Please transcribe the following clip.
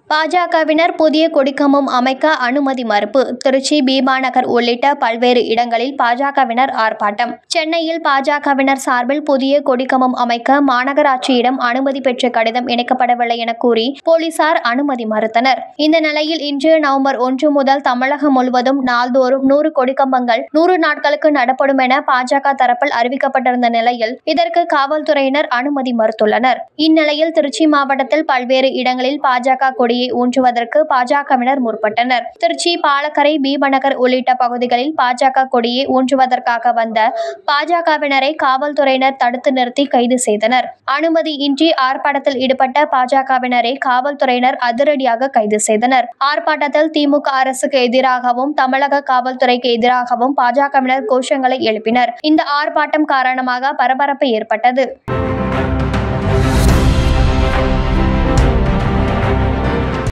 பாஜகவினர் புதிய கொடிக்கம்பம் அமைக்க அனுமதி மறுப்பு. திருச்சி, பீமாநகர் உள்ளிட்ட பல்வேறு இடங்களில் பாஜகவினர் ஆர்ப்பாட்டம். சென்னையில் பாஜகவினர் சார்பில் புதிய கொடிக்கம்பம் அமைக்க மாநகராட்சியிடம் அனுமதி பெற்ற கடிதம் இணைக்கப்படவில்லை என கூறி போலீசார் அனுமதி மறுத்தனர். இந்த நிலையில் இன்று நவம்பர் 1 முதல் தமிழகம் முழுவதும் நாள்தோறும் 100 கொடிக்கம்பங்கள் 100 நாட்களுக்கு நடப்படும் என பாஜக தரப்பில் அறிவிக்கப்பட்டிருந்த நிலையில் இதற்கு காவல்துறையினர் அனுமதி மறுத்துள்ளனர். இந்நிலையில் திருச்சி மாவட்டத்தில் பல்வேறு இடங்களில் பாஜக கொடி ஊன்றுவதற்கு பாஜகவினர் முற்பட்டனர். திருச்சி, பாலக்கரை, பீமநகர் உள்ளிட்ட பகுதிகளில் பாஜக கொடியை ஊன்றுவதற்காக வந்த பாஜகவினரை காவல்துறையினர் தடுத்து நிறுத்தி கைது செய்தனர். அனுமதி இன்றி ஆர்ப்பாட்டத்தில் ஈடுபட்ட பாஜகவினரை காவல்துறையினர் அதிரடியாக கைது செய்தனர். ஆர்ப்பாட்டத்தில் திமுக அரசுக்கு எதிராகவும் தமிழக காவல்துறைக்கு எதிராகவும் பாஜகவினர் கோஷங்களை எழுப்பினர். இந்த ஆர்ப்பாட்டம் காரணமாக பரபரப்பு ஏற்பட்டது.